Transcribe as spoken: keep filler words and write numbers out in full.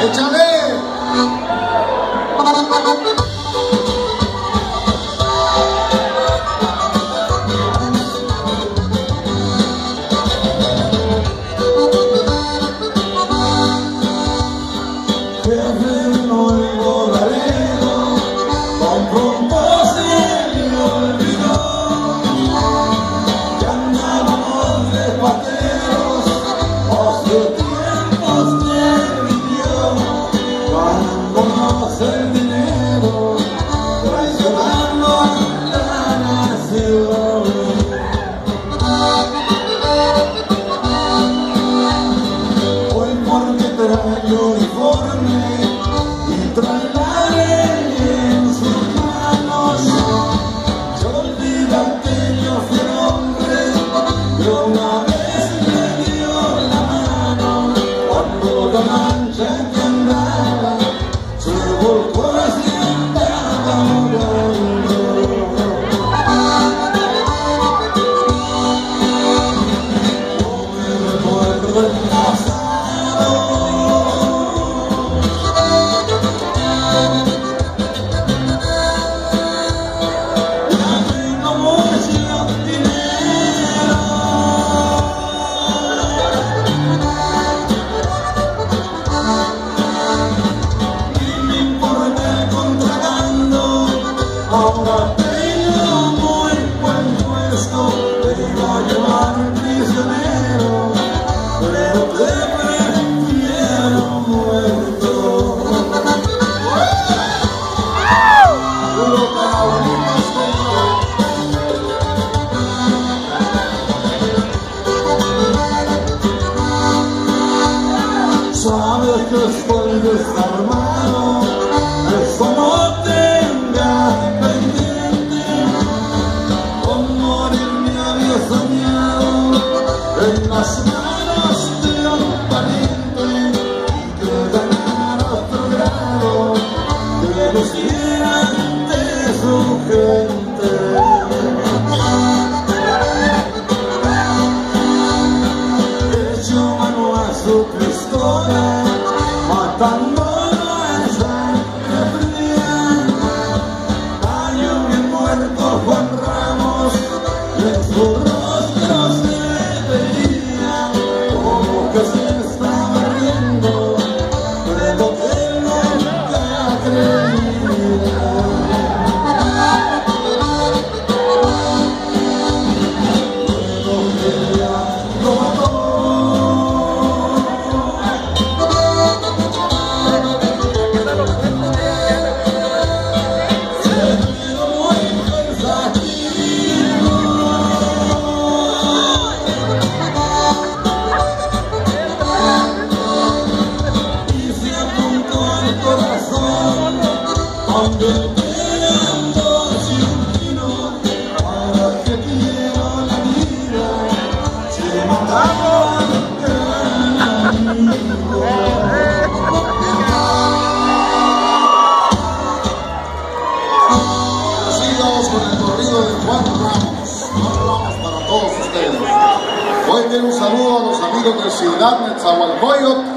¡Échale! Ahora tengo muy buen puesto, te iba a llevar prisionero, pero te prefiero muerto. Puro Carolina sabes que estoy desarmado, eso no tengas pendiente, con morir me había soñado en las manos de un pariente, y que ganara otro grado, que luciera ante su gente. Echó mano a su pistola, matando a sangre fría. Hay un bien muerto Juan Ramos, y en su rostro se veía como que se estaba riendo de lo que nunca creía. Luego que ya lo mató, donde quedan dos y un tiro, para que quiero la vida, se mataron gran amigo. Así vamos con el corrido de Juan Ramos. Juan Ramos para todos ustedes. Hoy quiero un saludo a los amigos de Ciudad Nezahualcóyotl,